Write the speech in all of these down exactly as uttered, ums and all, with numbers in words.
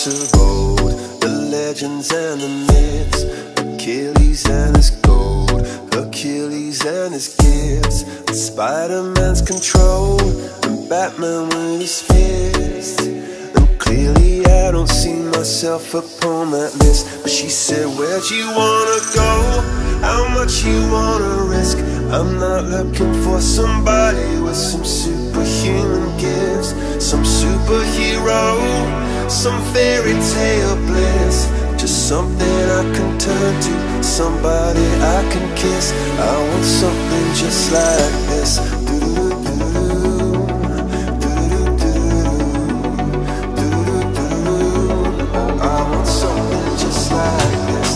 books of old, the legends and the myths, Achilles and his gold, Achilles and his gifts, and Spider-Man's control, and Batman with his fist. And clearly I don't see myself upon that list. But she said, where'd you wanna go? How much you wanna risk? I'm not looking for somebody with some superhuman gifts, some superhero, some fairy tale bliss. Just something I can turn to, somebody I can kiss. I want something just like this. I want something just like this.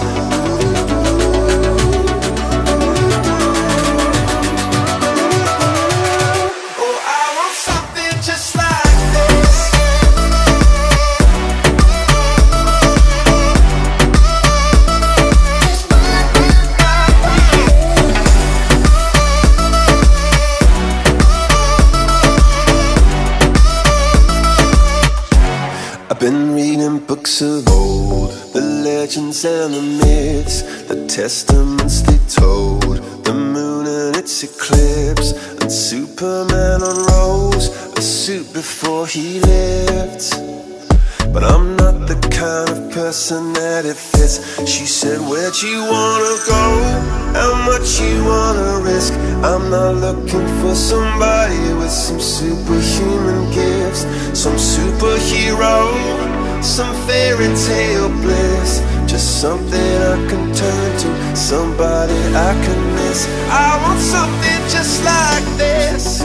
I've been reading books of old, the legends and the myths, the testaments they told, the moon and its eclipse, and Superman unrolls a suit before he lived. But I'm not the kind of person that it fits. She said, where'd you wanna go? How much you wanna risk? I'm not looking for somebody with some superhuman gifts, some superhero, some fairy tale bliss. Just something I can turn to, somebody I can miss. I want something just like this.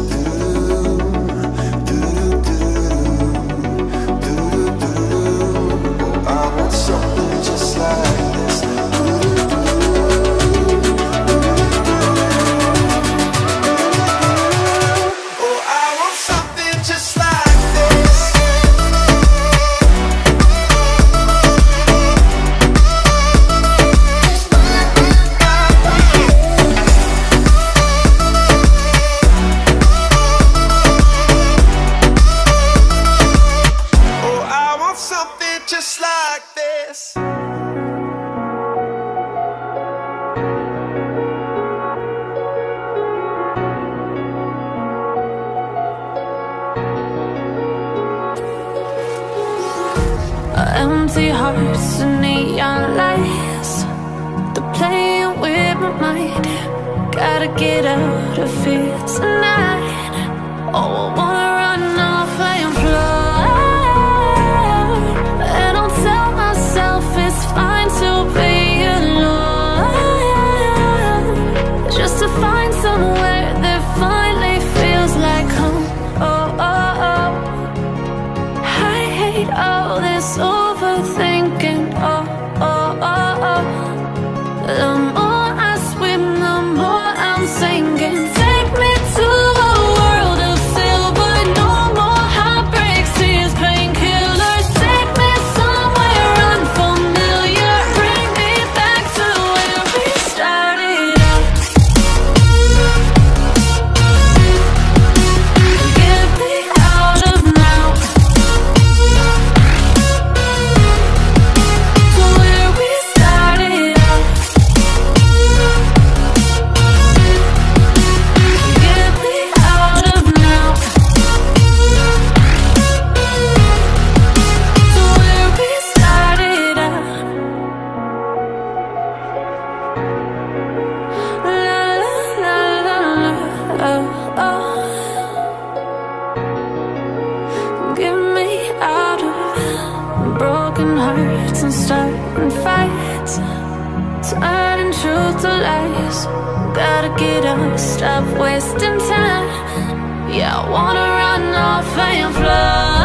I want something just like this. Oh, I want something just like this. Oh, I want something just like this. Empty hearts and neon lights, they're playing with my mind. Gotta get out of here tonight. Oh, I wanna run off and fly, and I'll tell myself it's fine to be alone, just to find somewhere that finally feels like home. Oh, oh, oh. I hate all this overthinking. Oh, oh, oh, oh. The more I swim, the more I'm sinking. Take me to a world of silver, no more heartbreaks, tears, painkillers. Take me somewhere unfamiliar, bring me back to where we started out. Get me out of now, to where we started out. Get me out of now, to where we started out. La la la la, oh, oh. Get me out of broken hearts and starting fights, turning truth to lies. Gotta get up, stop wasting time. Yeah, I wanna run off and fly.